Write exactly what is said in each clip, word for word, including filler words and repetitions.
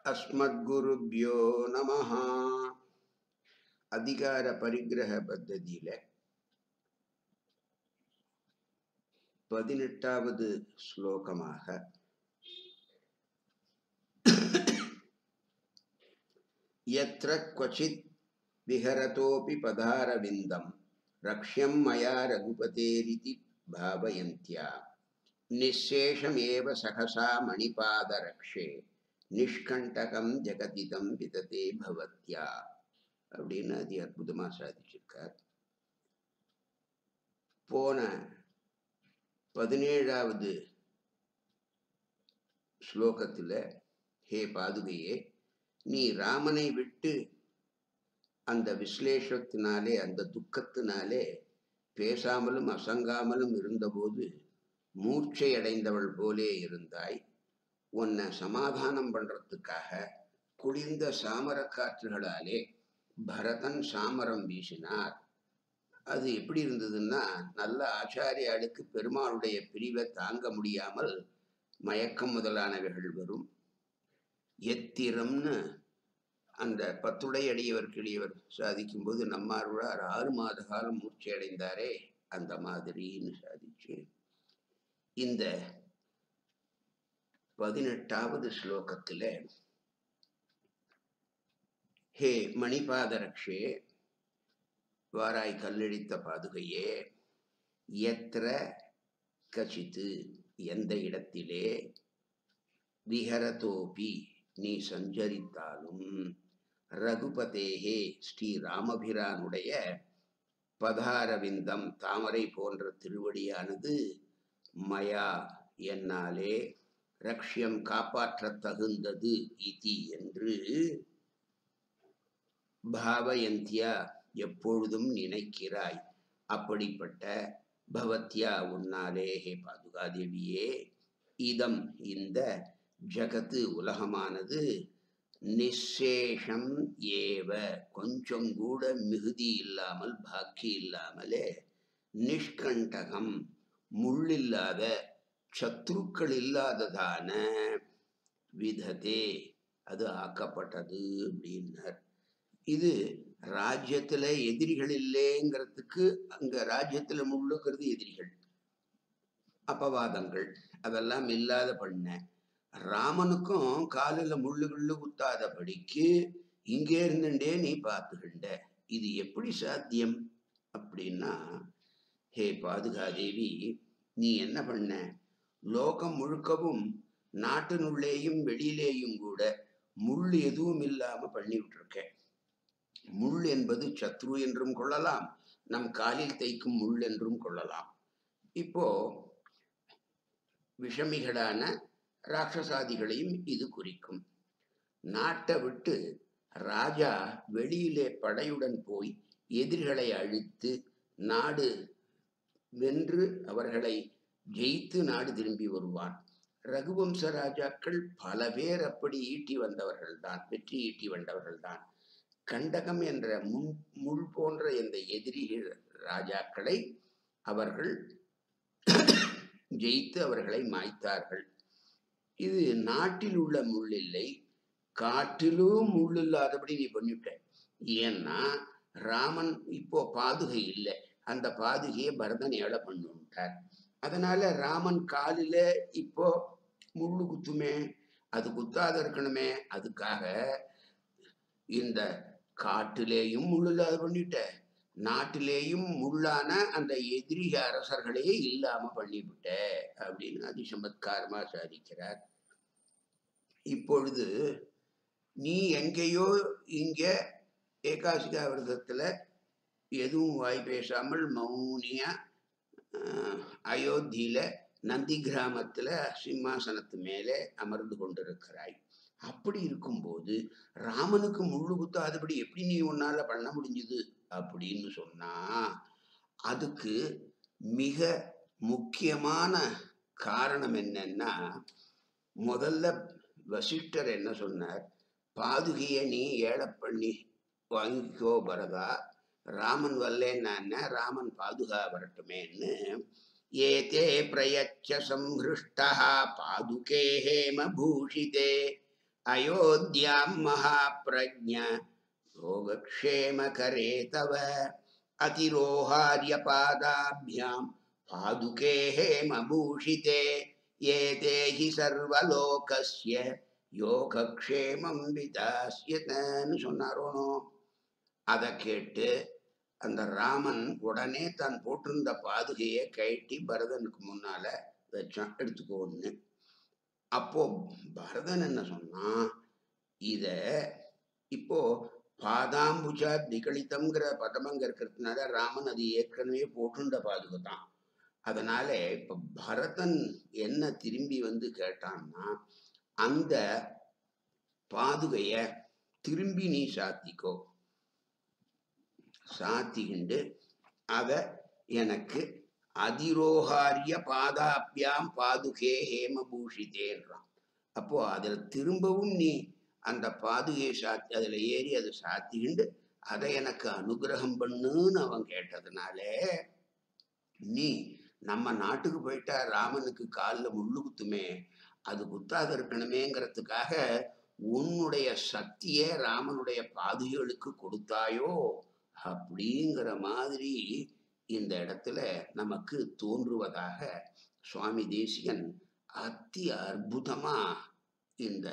अस्मद्गुरुभ्यो नमः. अधिकार परिग्रह पद्धतिயில பதினெட்டாவது ஸ்லோகமாக यत्र क्वचित् विहरतोपि पदारविन्दं रक्ष्यं मया रघुपतेरिति भावयन्त्या निःशेषमेव सहसा मणिपादरक्षे निष्कण्टकं जगदिदं विदते भवत्या அப்படின்னு அதி அற்புதமா சாதிச்சிருக்கார். போன பதினேழாவது ஸ்லோகத்துல ஹே பாதுகையே, நீ ராமனை விட்டு அந்த விஸ்லேஷத்தினாலே அந்த துக்கத்தினாலே பேசாமலும் அசங்காமலும் இருந்தபோது மூர்ச்சை அடைந்தவள் போலே இருந்தாய். உன்னை சமாதானம் பண்றதுக்காக குளிர்ந்த சாமர காற்றுகளாலே பரதன் சாமரம் வீசினார். அது எப்படி இருந்ததுன்னா, நல்ல ஆச்சாரியாளுக்கு பெருமாளுடைய பிரிவை தாங்க முடியாமல் மயக்கம் முதலானவைகள் வரும். எத்திரம்னு அந்த பத்துடை அடியவர் கிளியவர் சாதிக்கும் போது நம்மாழ்வார் ஆறு மாத காலம் மூர்ச்சி அடைந்தாரே, அந்த மாதிரின்னு சாதிச்சு இந்த பதினெட்டாவது ஸ்லோகத்துல ஹே மணிபாதரக்ஷே, வாராய் கல்லெழித்த பாதுகையே, எத்திர கச்சித்து எந்த இடத்திலே, விஹரதோபி நீ சஞ்சரித்தாலும், ரகுபதேஹே ஸ்ரீ ராமபிரானுடைய பதாரவிந்தம் தாமரை போன்ற திருவடியானது மயா என்னாலே ரக்ஷ்யம் காப்பாற்ற தகுந்தது இதி என்று பாவயந்தியா எப்பொழுதும் நினைக்கிறாய். அப்படிப்பட்ட பவத்யா உன்னாலே ஹே பாதுகாதேவியே, இதம் இந்த ஜகத்து உலகமானது நிசேஷம் ஏவ கொஞ்சம் கூட மிகுதி இல்லாமல் பாக்கி இல்லாமலே, நிஷ்கண்டகம் முள்ளில்லாத சத்ருக்கள் இல்லாததான விதத்தே அது ஆக்கப்பட்டது அப்படின்னார். இது ராஜ்யத்துல எதிரிகள் இல்லைங்கிறதுக்கு, அங்க ராஜ்யத்துல முள்ளுக்கிறது எதிரிகள், அபவாதங்கள் அதெல்லாம் இல்லாத பண்ண. ராமனுக்கும் காலில் முள்ளு குள்ளு குத்தாதபடிக்கு இங்கே இருந்துட்டே நீ பார்த்துக்கிண்ட. இது எப்படி சாத்தியம் அப்படின்னா, ஹே பாதுகாதேவி, நீ என்ன பண்ண, லோகம் முழுக்கவும் நாட்டினுள்ளேயும் வெளியிலேயும் கூட முள் எதுவும் இல்லாம பண்ணி விட்டுருக்க. முள் என்பது சத்ரு என்றும் கொள்ளலாம், நம் காலில் தைக்கும் முள் என்றும் கொள்ளலாம். இப்போ விஷமிகளான ராட்சசாதிகளையும் இது குறிக்கும். நாட்டை விட்டு ராஜா வெளியிலே படையுடன் போய் எதிரிகளை அழித்து நாடு வென்று அவர்களை ஜெயித்து நாடு திரும்பி வருவான். ரகுவம்ச ராஜாக்கள் பல பேர் அப்படி ஈட்டி வந்தவர்கள் தான், வெற்றி ஈட்டி வந்தவர்கள் தான். கண்டகம் என்ற முன் முள் போன்ற இந்த எதிரி ராஜாக்களை அவர்கள் ஜெயித்து அவர்களை மாய்த்தார்கள். இது நாட்டில் உள்ள முள் இல்லை, காட்டிலும் முள் இல்லாதபடி நீ பண்ணிவிட்ட. ஏன்னா ராமன் இப்போ பாதுகை இல்லை, அந்த பாதுகையை பரதன் ஏழை பண்ணிவிட்டார். அதனால ராமன் காலில இப்போ முள்ளு குத்துமே, அது குத்தாத இருக்கணுமே, அதுக்காக இந்த காட்டிலேயும் முள்ளில்லாத பண்ணிட்ட, நாட்டிலேயும் முள்ளான அந்த எதிரி அரசர்களையே இல்லாம பண்ணிவிட்ட அப்படின்னு அதிசமத்காரமா சாதிக்கிறார். இப்பொழுது நீ எங்கேயோ இங்க ஏகாசிகா விரதத்துல எதுவும் வாய் பேசாமல் மௌனியா அயோத்தியில நந்தி கிராமத்துல சிம்மாசனத்து மேலே அமர்ந்து கொண்டிருக்கிறாய். அப்படி இருக்கும்போது ராமனுக்கு முள்ளு குத்தாதபடி எப்படி நீ உன்னால பண்ண முடிஞ்சது அப்படின்னு சொன்னா, அதுக்கு மிக முக்கியமான காரணம் என்னன்னா, முதல்ல வசிஷ்டர் என்ன சொன்னார், பாதுகைய நீ ஏழை பண்ணி வாங்கிக்கோ பரதா, ராமன் வல்லேன்னா ராமன் பாதுகா வரட்டுமேன்னு. ஏதே பிரயச்ச சம்ஹிருஷ்டா பாதுகே ஹேம பூஷிதே अयोध्यां महाप्रज्ञ योगक्षेम करे तव अतिरोहार्य पादाभ्यां पादुके हेमभूषिते एते हि सर्वलोकस्य யோகக்ஷேமம் விதாஸ்யதன்னு சொன்னாரோனோ. அதை கேட்டு அந்த ராமன் உடனே தான் போட்டிருந்த பாதுகையை கழட்டி பரதனுக்கு முன்னால வச்சான், எடுத்துக்கோன்னு. அப்போ பரதன் என்ன சொன்னா, இத இப்போ பாதாம்புஜா திகழித்தம்ங்கிற பதமங்க இருக்கிறதுனால ராமன் அது ஏற்கனவே போட்டுண்ட பாதுகை தான். அதனால இப்ப பரதன் என்ன திரும்பி வந்து கேட்டான்னா, அந்த பாதுகைய திரும்பி நீ சாத்திக்கோ, சாத்திக்கிண்டு அத எனக்கு அதிரோகாரிய பாதாபியாம் பாதுகே ஹேமபூஷிதேன்றான். அப்போ அதுல திரும்பவும் நீ அந்த பாதுகையை சாத்தி அதுல ஏறி அதை சாத்திக்கிண்டு அதை எனக்கு அனுகிரகம் பண்ணுன்னு அவன் கேட்டதுனால, நீ நம்ம நாட்டுக்கு போயிட்டா ராமனுக்கு காலில் முள்ளு குத்துமே, அது குத்தாக இருக்கணுமேங்கிறதுக்காக உன்னுடைய சக்தியே ராமனுடைய பாதுகளுக்கு கொடுத்தாயோ அப்படிங்கிற மாதிரி இந்த இடத்துல நமக்கு தோன்றுவதாக சுவாமி தேசிகன் அத்தி அற்புதமா இந்த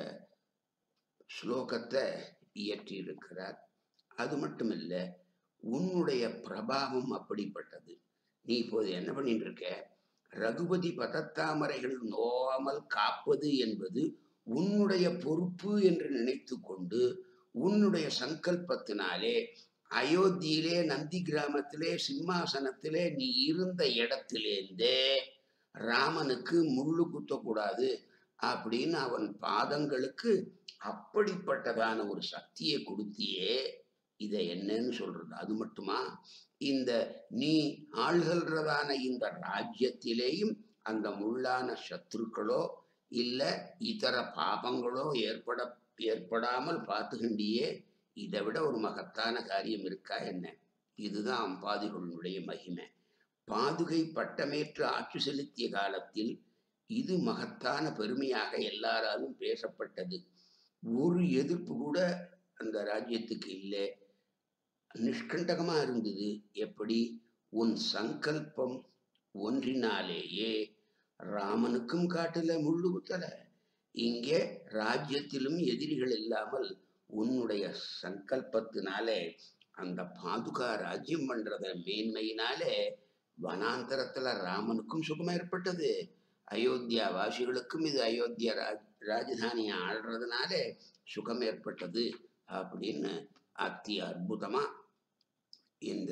ஸ்லோகத்தை இயற்றியிருக்கிறார். அது மட்டும் இல்ல, உன்னுடைய பிரபாவம் அப்படிப்பட்டது. நீ இப்போது என்ன பண்ணிட்டு இருக்க, ரகுபதி பதத்தாமரைகள் நோவாமல் காப்பது என்பது உன்னுடைய பொறுப்பு என்று நினைத்து கொண்டு உன்னுடைய சங்கல்பத்தினாலே அயோத்தியிலே நந்தி கிராமத்திலே சிம்மாசனத்திலே நீ இருந்த இடத்திலேருந்தே ராமனுக்கு முள்ளு குத்தக்கூடாது அப்படின்னு அவன் பாதங்களுக்கு அப்படிப்பட்டதான ஒரு சக்தியை கொடுத்தியே. இதை என்னன்னு சொல்றது? அது மட்டுமா, இந்த நீ ஆள்கிறதான இந்த ராஜ்யத்திலேயும் அந்த முள்ளான சத்துருக்களோ இல்ல இதர பாபங்களோ ஏற்பட ஏற்படாமல் பார்த்துகிண்டியே, இதை விட ஒரு மகத்தான காரியம் இருக்கா என்ன? இதுதான் பாதுகளுடைய மகிமை. பாதுகை பட்டமேற்று ஆட்சி செலுத்திய காலத்தில் இது மகத்தான பெருமையாக எல்லாராலும் பேசப்பட்டது. ஒரு எதிர்ப்பு கூட அந்த ராஜ்யத்துக்கு இல்லை, நிஷ்கண்டகமா இருந்தது. எப்படி? உன் சங்கல்பம் ஒன்றினாலேயே ராமனுக்கும் காட்டுல முள்ளு குத்தல, இங்கே ராஜ்யத்திலும் எதிரிகள் இல்லாமல் உன்னுடைய சங்கல்பத்தினாலே அந்த பாதுகா ராஜ்யம் பண்றத மேன்மையினாலே வனாந்தரத்துல ராமனுக்கும் சுகமா ஏற்பட்டது, அயோத்தியா வாசிகளுக்கும் இது அயோத்தியா ராஜ் ராஜதானியை ஆள்றதுனால சுகம் ஏற்பட்டது அப்படின்னு அத்தி அற்புதமா இந்த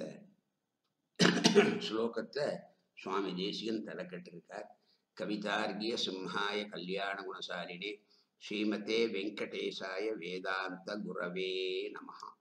ஸ்லோகத்தை சுவாமி தேசிகன் தலைக்கட்டிருக்கார். கவிதார்கிய சிம்ஹாய கல்யாண குணசாலினே ஸ்ரீமதே வெங்கடேசாய வேதாந்த குரவே நமஹ.